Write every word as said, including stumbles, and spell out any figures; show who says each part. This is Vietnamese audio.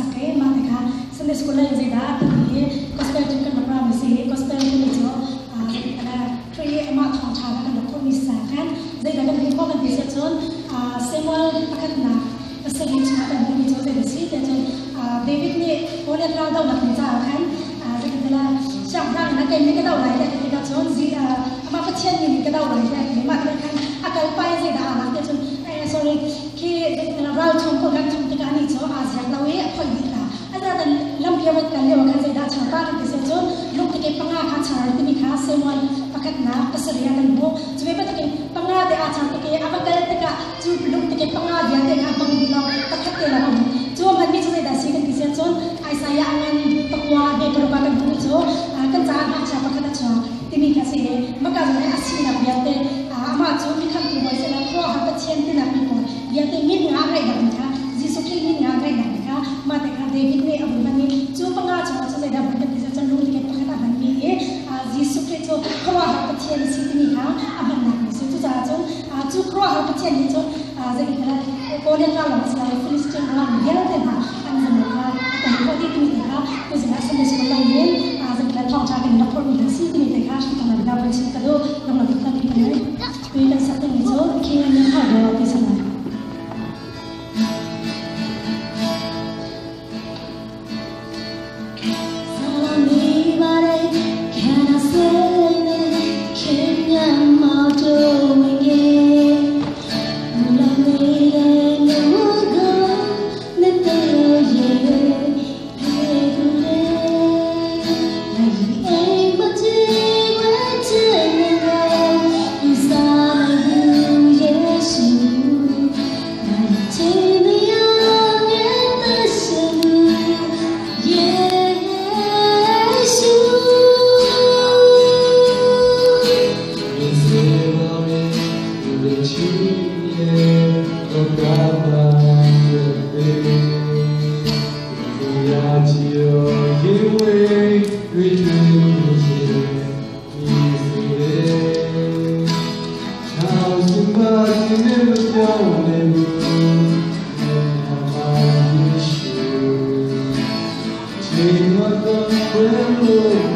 Speaker 1: sakai mata ka Sunday school yang zeda tapi gospel tu kan berapa mesti gospel tu itu ada free emak thong thang kan doktor misalkan zeda kan hip hop kan bisa cun Samuel pakat na pasal ini cuma kan itu zeda sih dan David ni boleh rada nak minta kan zeda adalah siapa yang nak ini kita ulai dan kita cun zeda emak kecil ni kita ulai dan emak kan akal pai zeda anak dia cun sorry कि राव थोंको गन थों तकानी जो आज याक लवे खोइ दिला अदा दन लम्पिया वत कले वखन जे दा छाता के से जो लोक के पंगा खा छार तिमी खा सेमल पकत ना पसरिया दन बो जुबे बत के पंगा दे आ छार के अब कल तक जु लोक के पंगा दिया दे खा बंग दिला पकत ते ला जो मन भी जो दा से के से जो ऐसा या अंगन तकवा बे करो का दन जो कन जा ना छा पकत छ तिमी का से मका जो असी ना बियाते आमा जो भी खम को से ना को हा त छेन तिना पी को बियाते मिन nga rai da ka jisu ki min nga rai da ka ma te ka David ne abu bani chu panga chu chu sai da bani se chan lu ke pakata bani e jisu ki chu khwa ha pa chen si ti ni ka aban na se chu ja chu chu khwa ha pa chen ni chu za ki kala ko le ka la sa Philistine ra ya te na an za ma ka ta ko ti ti ka ko za sa le sa la ye za ki la thong cha ke na ko ni si ti ni te ka shi ta na da ba chi ka do na ma ta ni ne ko ina sa te ni chu ki ni ha do ti sa na
Speaker 2: Take my gun,